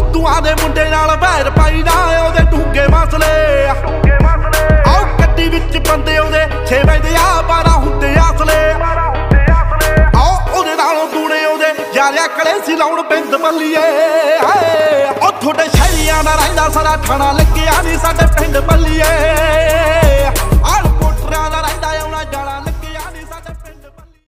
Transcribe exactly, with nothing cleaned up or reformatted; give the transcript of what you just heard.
ਬੁੱਧੂਆਂ ਦੇ ਮੁੰਡੇ ਨਾਲ ਵੈਰ ਪਾਈ ਨਾ ਉਹਦੇ ਡੂੰਘੇ ਮਸਲੇ ਆਓ ਗੱਡੀ ਵਿੱਚ ਬੰਦੇ ਉਹਦੇ ਛੇ ਵਜੇ ਆ ਬਾਰਾਂ ਹੁੰਦੇ ਆਸਲੇ ਆਓ ਉਹਦੇ ਨਾਲੋਂ ਦੂਣੇ ਉਹਦੇ ਯਾਰਿਆ ਕਲੇ ਸੀ ਲਾਉਣ ਬਿੰਦ ਬੱਲੀਏ ਉਹ ਤੁਹਾਡੇ ਸ਼ਹਿਰੀਆਂ ਦਾ ਰਹਿੰਦਾ ਸਾਰਾ ਠਾਣਾ ਲੱਗਿਆ ਨਹੀਂ ਸਾਡਾ